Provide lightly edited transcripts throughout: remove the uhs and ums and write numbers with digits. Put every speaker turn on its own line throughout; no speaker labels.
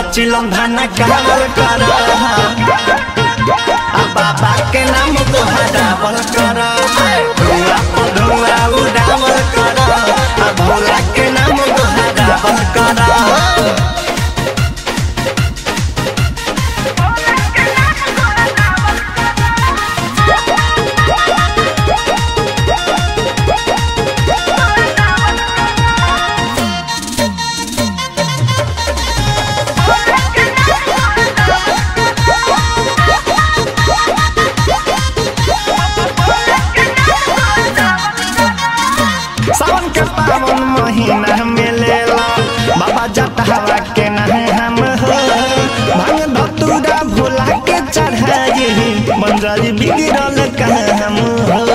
पचिलम धाना गावल कर बाबा के नाम तोहरा बल कर धुआ पर धुआ उड़ावल कर भोला के नाम तोहरा बल कर। सावन के पावन महीना में लेला बाबा जटहवा के नहीं हम हो भांग धतूरा भोला के चढ़ाई मंजरी बिगड़ल कहाँ हम हो।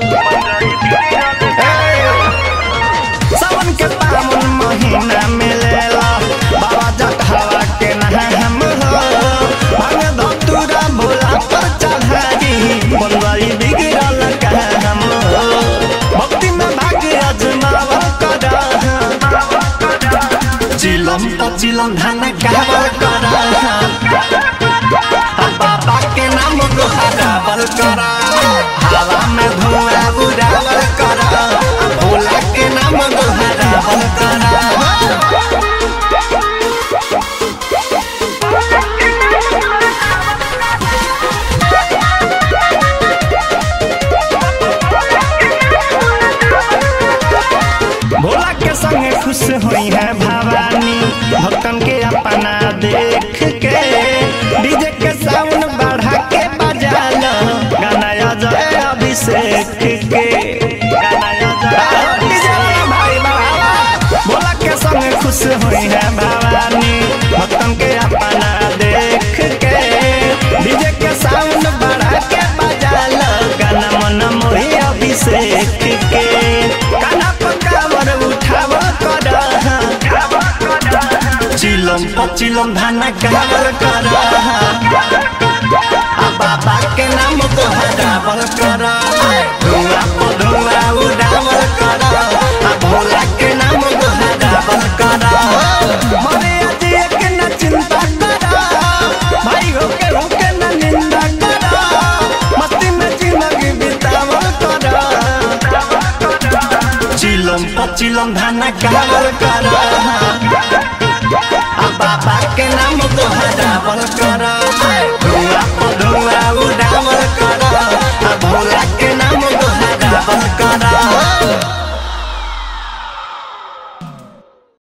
सावन के पावन महीना में लेला बाबा जटहवा के नहीं हम हो भांग धतूरा भोला पर चढ़ाई मंजरी बिगड़ल कहाँ हम हो। भक्ति में चिलम पचिलम धाना गावल कर बाबा के नाम तोहरा बल कर हवा में धुआं उड़ावल कर भोला के नाम तोहरा बल कर। भोला के संग खुश हुई है भवानी भक्तन के अपना देख के डीजे के साउंड बढ़ा के बजा लो गाना जय अभिषेक के भोला के संग खुश हुई है भवानी भक्तन के अपना देख के डीजे के साउंड बढ़ा के बजा लो गाना मन मोही अभिषेक के चिलम पचिलम धाना गावल कर बाबा के नाम तोहरा बल कर धुआ पर धुआ उड़ावल कर भोला के नाम तोहरा बल कर। मरे आज एक न चिंता कर भाई होके न निंदा कर मस्ती में जिंदगी बितावल कर चिलम पचिलम धाना गावल कर बाबा के नाम तोहरा बल कर।